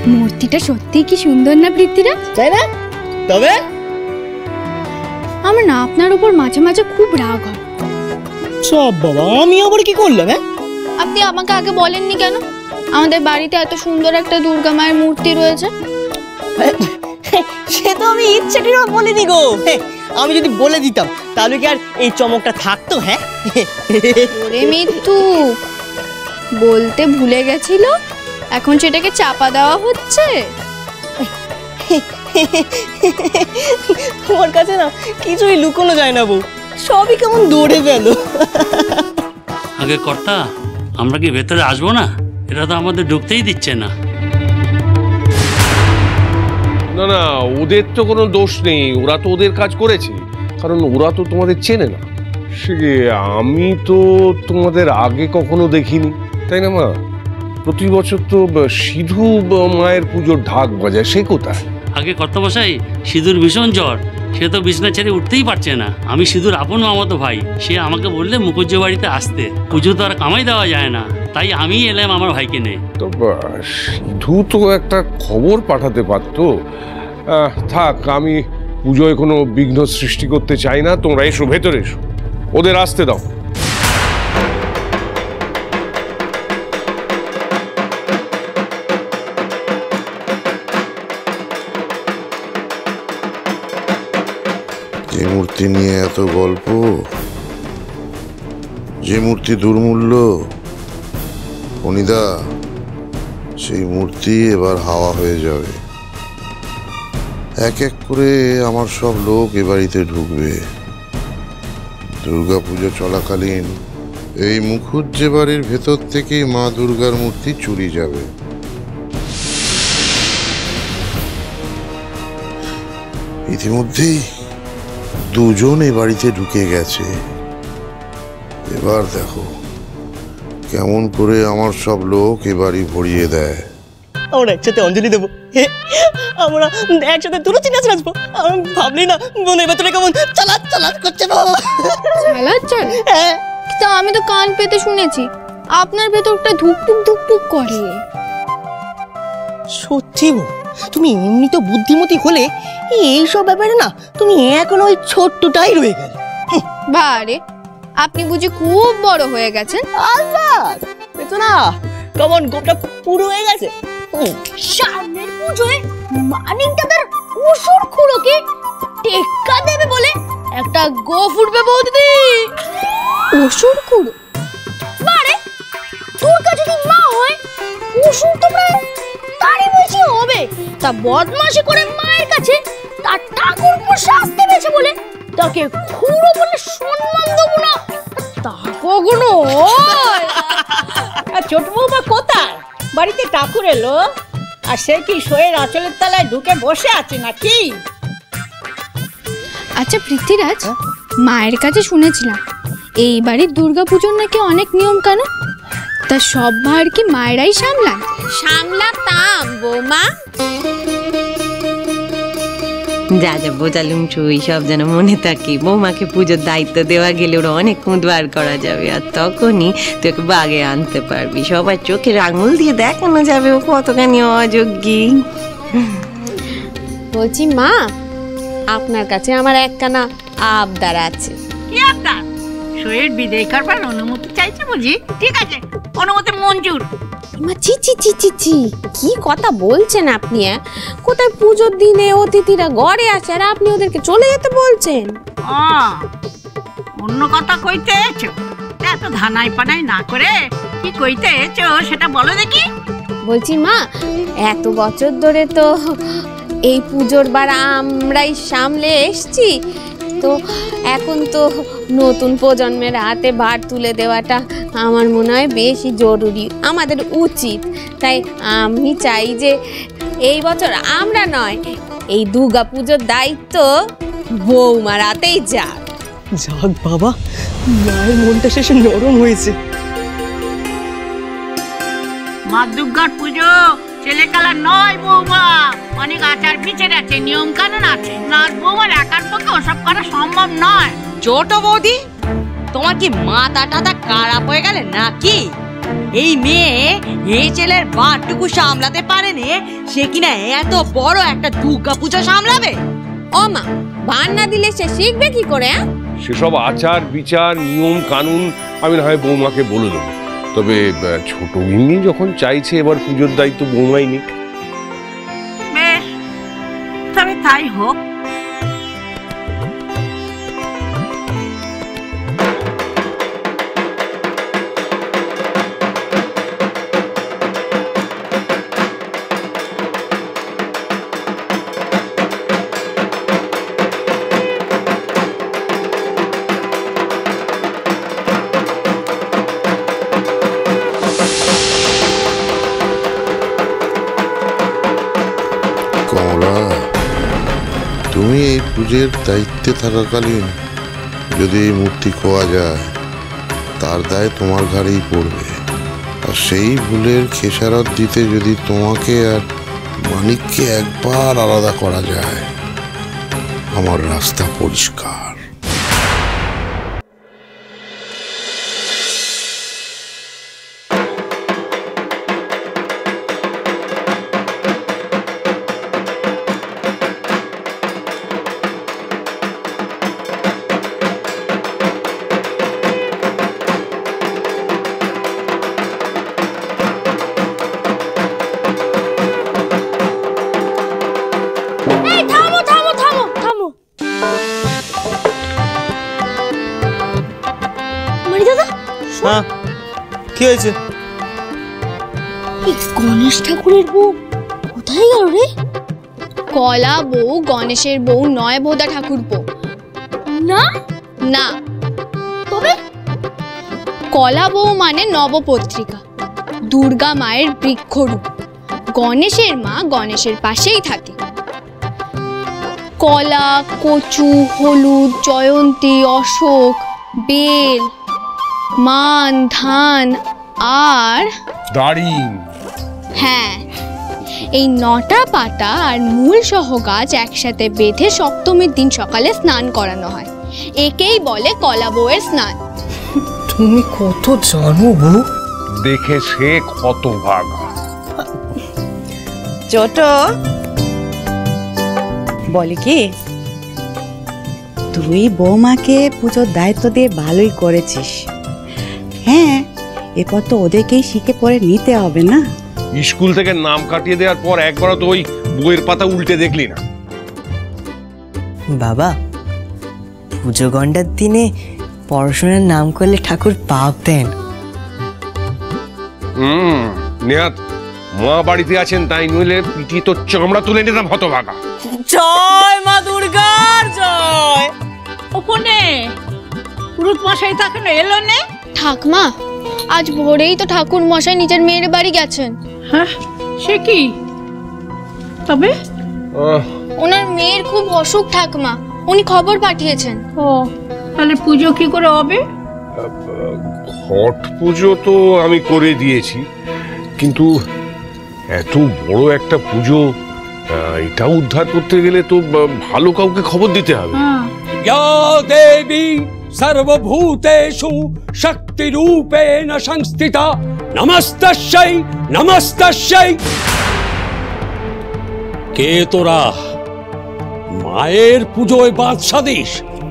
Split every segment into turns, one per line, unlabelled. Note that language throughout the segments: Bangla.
মূর্তিটা সত্যি কি সুন্দর না পৃথ্বীরাজ?
তাই না? তবে
আমার না আপনার উপর মাঝে মাঝে খুব রাগ হয়।
সব বাবা, আমি আবার কি করলাম?
আপনি আমাকে আগে বলেননি কেন আমাদের বাড়িতে এত সুন্দর একটা দুর্গা মায়ের মূর্তি রয়েছে?
সে তো আমি ইচ্ছাটি বলিনি গো। আমি যদি বলে দিতাম তাহলে কি আর এই চমকটা থাকতো? হ্যাঁ
ওরে মৃত্যু, বলতে ভুলে গেছিল, এখন সেটাকে চাপা দেওয়া হচ্ছে।
তোমার কাছে না কিছুই লুকোনো যায় না বউ, সবই কেমন দৌড়ে গেল।
আগে কর্তা, আমরা কি ভেতরে আসবো না? এটা তো আমাদের ঢুকতেই দিচ্ছে না।
না না, ওদের তো কোনো দোষ নেই, ওরা তো ওদের কাজ করেছে, কারণ ওরা তো তোমাদের চেনে না। সে আমি তো তোমাদের আগে কখনো দেখিনি, তাই না মা? প্রতি বছর তো সিধু মায়ের পুজোর ঢাক বাজায়, সে কোথায়?
আগে কর্তামশাই, সিধুর ভীষণ জ্বর, সে তো বিছনা ছেড়ে উঠতেই পারছে না। আমি সিধুর আপন মামাতো ভাই, সে আমাকে বললে মুখুজ্জ বাড়িতে আসতে, পুজো তো আর কামাই দেওয়া যায় না, তাই আমি এলাম আমার ভাইকে নিয়ে।
তো সিধু তো একটা খবর পাঠাতে পারতো। থাক, আমি পুজোয় কোনো বিঘ্ন সৃষ্টি করতে চাই না। তোমরা এসো, ভেতরে এসো, ওদের আসতে দাও।
যে মূর্তি নিয়ে এত গল্প, যে মূর্তি দুর্মূল্য, ফণিদা, সেই মূর্তি এবার হাওয়া হয়ে যাবে। এক এক করে আমার সব লোক এ বাড়িতে ঢুকবে। দুর্গাপুজো চলাকালীন এই মুখুজ্জে বাড়ির ভেতর থেকেই মা দুর্গার মূর্তি চুরি যাবে। ইতিমধ্যেই দুজন এ বাড়িতে ঢুকে গেছে। এবার দেখো কেমন করে আমার সব লোক এ বাড়ি ভরিয়ে দেয়।
আমরা একসাথে অঞ্জলি দেবো, আমরা একসাথে তুলসী নাচ নাচবো। আমি ভাবলি না মনের ভেতরে কেমন চালাচ চালাচ করছে।
তা আমি তো কান পেতে শুনেছি আপনার ভেতরটা ধুকপুক ধুকপুক করে।
সত্যি বউ, তুমি এমনি তো বুদ্ধিমতী হলে, এইসব ব্যাপারে না তুমি এখন ওই ছোট্টটাই রয়ে গেলে।
বারে, আপনি বুঝি খুব বড় হয়ে গেছেন?
আল্লাহ, দেখো না কেমন গোপটা পুরো হয়ে গেছে।
সামনের পুজোয় মানিকটা তার অসুর খুড়োকে টেক্কা দেবে বলে একটা গো ফুটবে বৌদি। অসুর খুড়ো? বারে, দুর্গা যদি মা হয়, অসুর তো প্রায় তারই বয়সী হবে। তা বদমাশি করে মায়ের কাছে তার ঠাকুরপো শাস্তি পেয়েছে বলে তাকে খুড়ো বলে সম্মান দেবো না, তা কখনো হয়?
ছোট বৌমা কোথায়? বাড়িতে ঠাকুর এলো আর সে কি শোয়ের আঁচলের তলায় ঢুকে বসে আছে নাকি?
আচ্ছা পৃথ্বীরাজ, মায়ের কাছে শুনেছিলাম এই বাড়ির দুর্গাপুজোর নাকি অনেক নিয়ম কানুন, তা সব ভার কি মায়েরাই সামলান?
সামলাতাম বৌমা, যা যা বোঝালুম ওই সব যেন মনে থাকে। বৌমাকে পুজোর দায়িত্ব দেওয়া গেলে ওরা অনেক খুঁত বার করা যাবে, আর তখনই তোকে বাগে আনতে পারবি। সবার চোখের আঙুল দিয়ে দেখানো যাবে ও কতখানি অযোগ্যী। বলছি মা, আপনার কাছে আমার একখানা আবদার আছে।
কি আবদার? শোয়ের বিদায় করবার অনুমতি চাইছে বুঝি? ঠিক আছে, অনুমতি মঞ্জুর।
মা ছি ছি ছি ছি ছি, কি কথা বলছেন আপনি? কোথায় পুজোর দিনে অতিথিরা ঘরে আসে আর আপনি ওদেরকে চলে যেতে বলছেন?
অন্য কথা কইতে এসো? এত ধানাই পানাই না করে কি কইতে এসো সেটা বলো দেখি।
বলছি মা, এত বছর ধরে তো এই পুজোর বার আমরাই সামলে এসছি, তো এখন তো নতুন প্রজন্মের হাতে ভার তুলে দেওয়াটা আমার মনে হয় বেশি জরুরি, আমাদের উচিত। তাই আমি চাই যে এই বছর আমরা নয়, এই দুর্গা পুজোর দায়িত্ব বৌমার হাতেই যাক।
যাক বাবা, মায়ের মনটা শেষে নরম হয়েছে।
মা দুর্গার পুজো ছেলে খেলা নয় বৌমা, অনেক আচার বিচার আছে, নিয়ম কানুন আছে। না বৌমার একার পক্ষে ওসব করা সম্ভব নয়।
ছোট বৌদি, তোমার কি মাথা টাথা খারাপ হয়ে গেলে নাকি? এই মেয়ে এই ছেলের বাটুকু সামলাতে পারেনি, সে কিনা এত বড় একটা দুর্গা পূজা সামলাবে।
ও মা, ভার না দিলে সে শিখবে কি করে?
সেসব আচার বিচার নিয়ম কানুন আমি না হয় বৌমাকে বলে দেবো, তবে ছোট গিন্নি যখন চাইছে এবার পুজোর দায়িত্ব বৌমাই নিক।
বেশ, তবে তাই হোক।
কমলা, তুমি এই পুজোর দায়িত্বে থাকাকালীন যদি এই মূর্তি খোয়া যায়, তার দায় তোমার ঘাড়েই পড়বে। আর সেই ভুলের খেসারত দিতে যদি তোমাকে আর মানিককে একবার আলাদা করা যায়, আমার রাস্তা পরিষ্কার।
হ্যাঁ, কি হয়েছে?
গণেশ ঠাকুরের বউ কোথায় গেল রে?
কলা বউ গণেশের বউ নয় ভোদা ঠাকুর বউ।
না
না,
তবে
কলা বউ মানে নবপত্রিকা, দুর্গা মায়ের বৃক্ষরূপ। গণেশের মা গণেশের পাশেই থাকে। কলা, কচু, হলুদ, জয়ন্তী, অশোক, বেল, মান, ধান আর
দাঁড়িন।
হ্যাঁ, এই 9টা পাতা আর মূল সহ গাছ একসাথে বেঁধে সপ্তমীর দিন সকালে স্নান করানো হয়। একেই বলে কলা বউয়ের স্নান।
তুমি কত জানো বউ?
দেখে সে কত ভাগা।
ছোট বলে কি,
তুই বৌমাকে পুজোর দায়িত্ব দিয়ে ভালোই করেছিস। হ্যাঁ, এরপর তো ওদেরকেই শিখে পড়ে নিতে হবে না?
স্কুল থেকে নাম কাটিয়ে দেওয়ার পর একবারও তো ওই বইয়ের পাতা উল্টে দেখলি না।
বাবা, পুজো গন্ডার দিনে পড়াশোনার নাম করলে ঠাকুর পাপ দেন।
নেহাত মা বাড়িতে আছেন, তাই নইলে পিটি তো চামড়া তুলে নিতাম হতভাগা।
জয় মা দুর্গার জয়।
ওখানে পুরুত মশাই তো এখনো এলো নে।
ঠাকমা, আজ ভোরেই তো ঠাকুর মশাই নিজের মেয়ের বাড়ি গেছেন।
হ্যাঁ, সে কি? তবে
ওনার মেয়ের খুব অসুখ ঠাকমা, উনি খবর পাঠিয়েছেন।
ও, তাহলে পুজো কি করে হবে?
ঘট পুজো তো আমি করে দিয়েছি, কিন্তু এত বড় একটা পুজো এটা উদ্ধার করতে গেলে তো ভালো কাউকে খবর দিতে হবে।
या देवी सर्वभूतेषु शक्तिरूपेण संस्थिता नमस्तस्यै नमस्तस्यै। কে তোরা? মায়ের পুজোয় বাদশা দিস?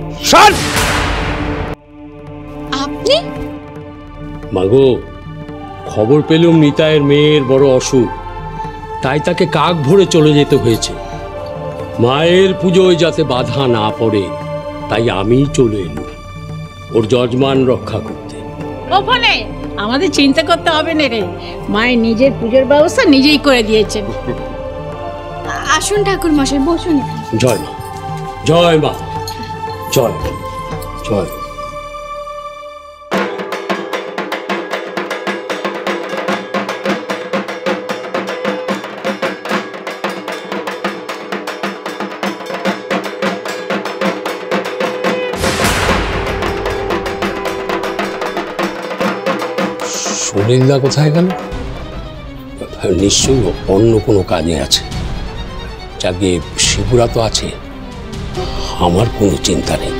আপনি?
মাগো, খবর পেলুম নিতাইয়ের মেয়ের বড় অসুখ, তাই তাকে কাক ভরে চলে যেতে হয়েছে। মায়ের পুজোয় যাতে বাধা না পড়ে, তাই আমি চলে এলুম ওর যজমান রক্ষা করতে।
ওখানে আমাদের চিন্তা করতে হবে না রে, মায়ের নিজের পুজোর ব্যবস্থা নিজেই করে দিয়েছেন।
আসুন ঠাকুর মশাই, বসুন।
জয় মা, জয় মা, জয় জয়। সুনীলদা কোথায় গেল? নিশ্চয়ই অন্য কোনো কাজে আছে। যাকে শিবুরা তো আছে, আমার কোনো চিন্তা নেই।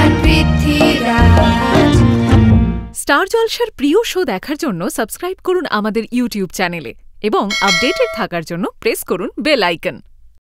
স্টার জলসার প্রিয় শো দেখার জন্য সাবস্ক্রাইব করুন আমাদের ইউটিউব চ্যানেলে এবং আপডেটেড থাকার জন্য প্রেস করুন বেল আইকন।